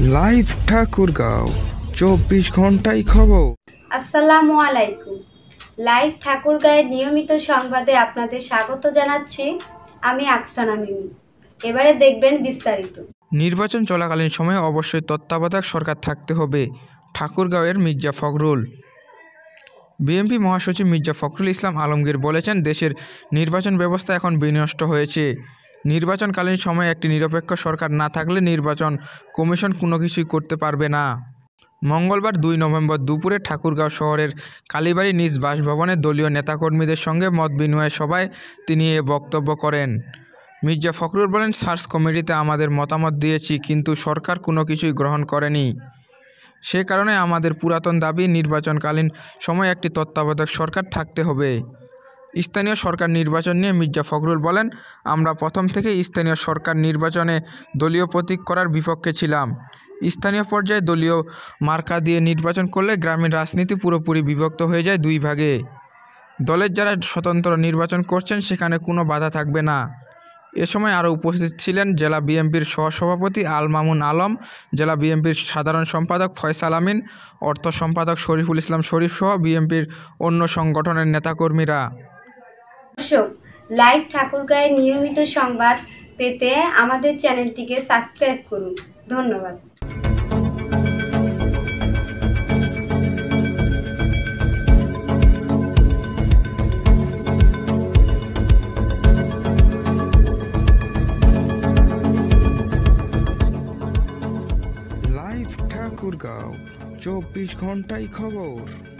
Live Thakurgaon 24 ঘন্টাই খবর। আসসালামু আলাইকুম। লাইভ ঠাকুরগাঁয়ের নিয়মিত সংবাদে আপনাদের স্বাগত জানাচ্ছি। আমি আফসানা মিমি। এবারে দেখবেন বিস্তারিত। নির্বাচন চলাকালীন সময়ে অবশ্যই তত্ত্বাবধায়ক সরকার থাকতে হবে, ঠাকুরগাঁওয়ের মির্জা ফখরুল। বিএনপি মহাসচিব মির্জা ফখরুল ইসলাম আলমগীর বলেছেন, দেশের নির্বাচন ব্যবস্থা এখন বিনষ্ট হয়েছে। নির্বাচনকালীন সময়ে একটি নিরপেক্ষ সরকার না থাকলে নির্বাচন কমিশন কোনো কিছুই করতে পারবে না। মঙ্গলবার 2 নভেম্বর দুপুরে ঠাকুরগাঁও শহরের কালীবাড়ি নিজ বাসভবনে দলীয় নেতাকর্মীদের সঙ্গে মতবিনিময় সভায় তিনি এ বক্তব্য করেন। মির্জা ফখরুল বলেন, সার্চ কমিটিতে আমাদের মতামত দিয়েছি, কিন্তু সরকার কোনো কিছুই গ্রহণ করেনি। সে কারণে আমাদের পুরাতন দাবি, নির্বাচনকালীন সময়ে একটি তত্ত্বাবধায়ক সরকার থাকতে হবে। স্থানীয় সরকার নির্বাচন নিয়ে মির্জা ফখরুল বলেন, আমরা প্রথম থেকেই স্থানীয় সরকার নির্বাচনে দলীয় প্রতীক করার বিপক্ষে ছিলাম। স্থানীয় পর্যায়ে দলীয় মার্কা দিয়ে নির্বাচন করলে গ্রামীণ রাজনীতি পুরোপুরি বিভক্ত হয়ে যায় দুই ভাগে। দলের যারা স্বতন্ত্র নির্বাচন করছেন সেখানে কোনো বাধা থাকবে না। এ সময় আরও উপস্থিত ছিলেন জেলা বিএনপির সহসভাপতি আল মামুন আলম, জেলা বিএনপির সাধারণ সম্পাদক ফয়সাল আমিন, অর্থ সম্পাদক শরীফুল ইসলাম শরীফ সহ বিএনপির অন্য সংগঠনের নেতাকর্মীরা। দর্শক, লাইভ ঠাকুরগাঁয়ের নিয়মিত সংবাদ পেতে আমাদের চ্যানেলটিকে সাবস্ক্রাইব করুন। ধন্যবাদ। লাইভ ঠাকুরগাঁও 24 ঘন্টাই খবর।